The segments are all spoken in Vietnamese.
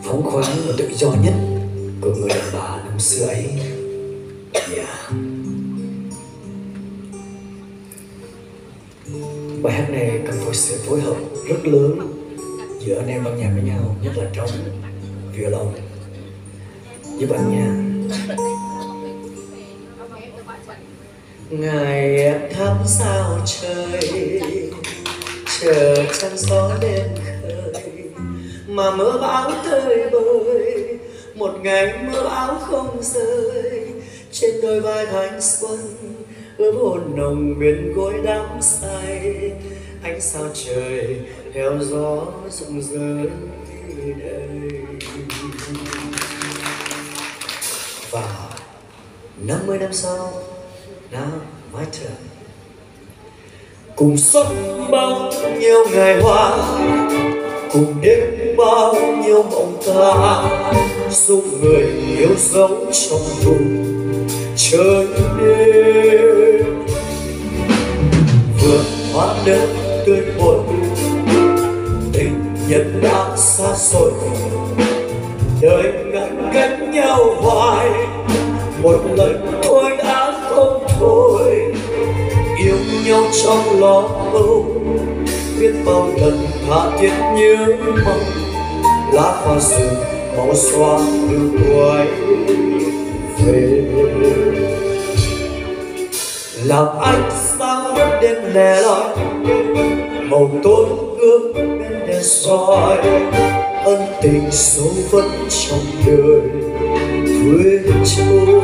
phóng khoáng và tự do nhất của người đàn bà năm xưa ấy. Bài hát này cần phải sự phối hợp rất lớn giữa anh em ban nhạc với nhau, nhất là trong violon giúp anh nha. Ngày thăm sao trời, chờ trăng gió đêm khơi, mà mưa bão tơi bời, một ngày mưa bão không rơi, trên đôi vai thanh xuân ướm hồn nồng bên gối đắm say. Ánh sao trời theo gió rụng rơi đây. Và 50 năm sau, now my turn, cùng sống bao nhiêu ngày hoa, cùng đêm bao nhiêu mộng ta, giúp người yêu dấu trong vùng trời đêm. Vườn hoa nở tươi bồi, tình nhân đã xa xôi, đời ngăn cách nhau hoài, một lời thôi đã không thôi. Yêu nhau trong lo âu, biết bao lần tha thiết nhớ mong, lá hoa rừng màu xoa đưa quay về. Làm ánh sáng đêm lẻ loi, màu tối ước bên đèn soi, ân tình sâu vẫn trong đời thuê trôi.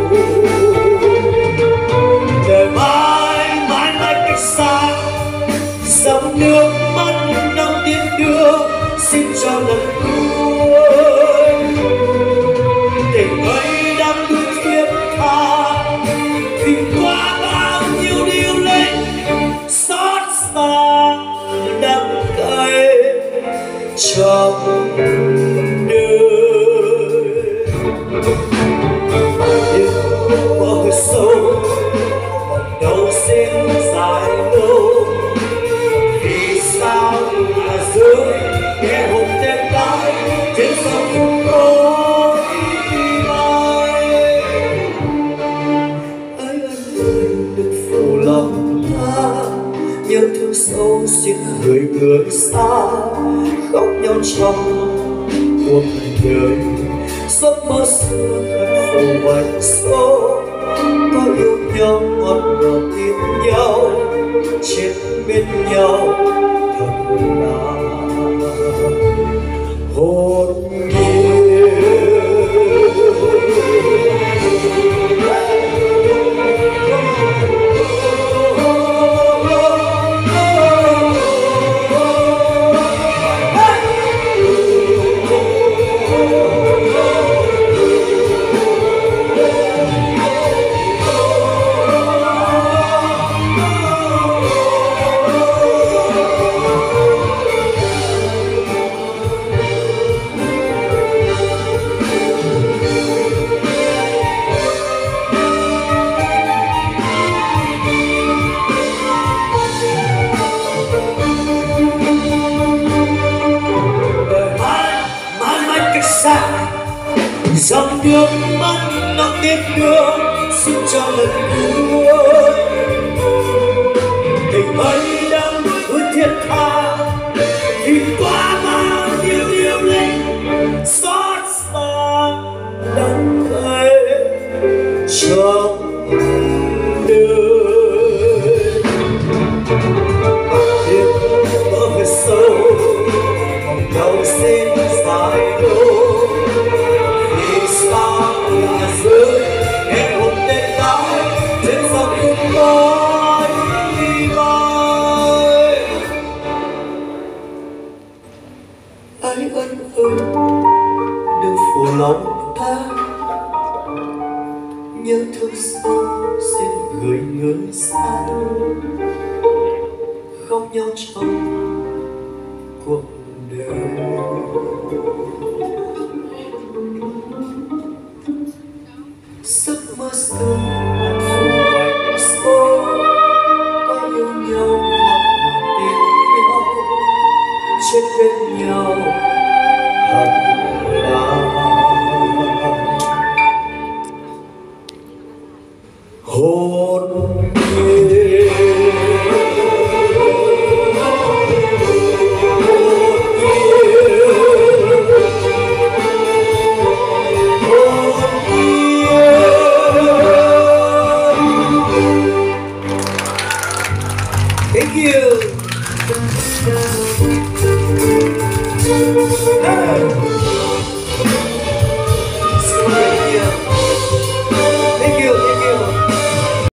Đời mãi mãi mãi cách xa, dòng nước mắt nóng tiếng đưa xin cho lần cuối. Tình ấy đang đưa thiết tha, vì qua bao nhiêu điều lên xót xa đắng cay trong đời. Đêm mơ sâu mộng đâu xin dài lâu, vì sao là rơi nghe hồn đêm lại trên sông có mai. Ấy anh ơi đừng phụ lòng ta, nhớ thương sâu xin người xa, khóc nhau trong cuộc đời. Giấc mơ xưa thật phủ bạch số, có yêu nhau ngọt ngào tin nhau, chết bên nhau thật là hồn nhiên. Dòng nước mắt nóng tiếc đưa xin cho lần cuối. Tình ấy đang vui thiết tha, vì qua bao nhiêu điều linh xót xa đắng cay trong đời. Đêm mơ về sâu mộng đầu xin dài lâu, ái ân ơi đừng phụ lòng ta, nhớ thương sâu xin gửi người xa, khóc nhau trong cuộc đời. Giấc mơ xưa hạnh phúc bạch số, có yêu nhau ngọt ngào tin nhau, chết bên nhau thật là Hey!